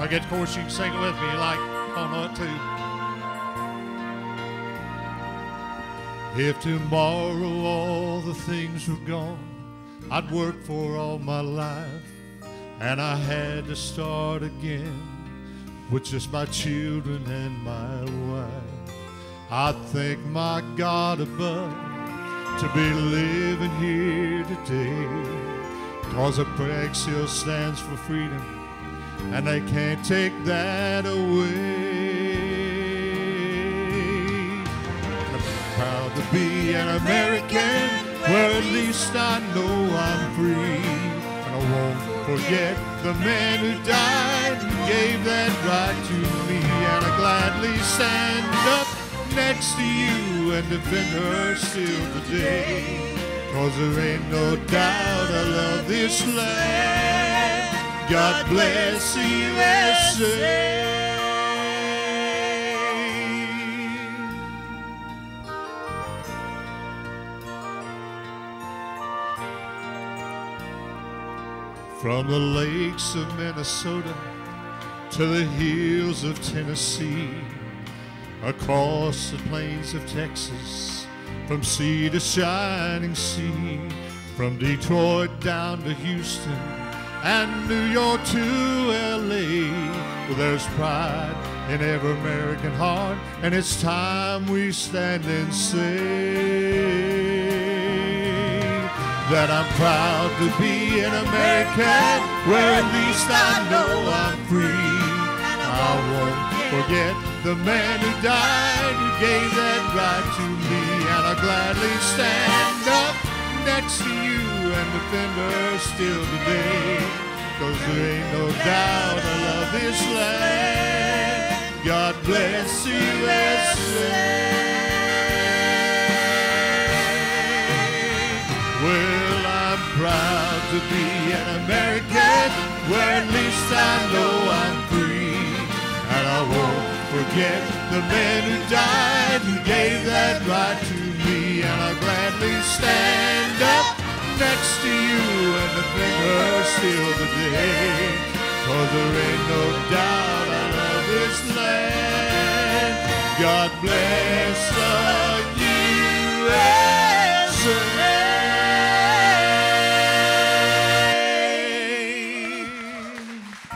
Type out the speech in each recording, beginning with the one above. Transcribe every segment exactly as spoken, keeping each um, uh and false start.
I get the chorus, you can sing it with me. Like, I know it too. If tomorrow all the things were gone I'd worked for all my life, and I had to start again with just my children and my wife, I'd thank my God above to be living here today, 'cause a flag still stands for freedom, and they can't take that away. I'm proud to be an American, where at least I know I'm free. And I won't forget the man who died and gave that right to me. And I gladly stand up next to you and defend her still today, 'cause there ain't no doubt I love this land. God bless the U S A. From the lakes of Minnesota to the hills of Tennessee, across the plains of Texas, from sea to shining sea, from Detroit down to Houston and New York to L A, well, there's pride in every American heart, and it's time we stand and say that I'm proud to be an American, where at least I know I'm free. I won't forget the man who died, who gave that right to me. And I'll gladly stand up next to you and defend her still today, 'cause there ain't no doubt I love this land. God bless the U S A. Well, I'm proud to be an American, where at least I know I'm free. And I won't forget the man who died, who gave that right to me. And I'll gladly stand up next to you and defend her still today, 'cause there ain't no doubt I love this land. God bless the U S A.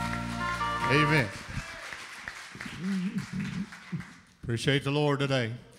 Amen. Appreciate the Lord today.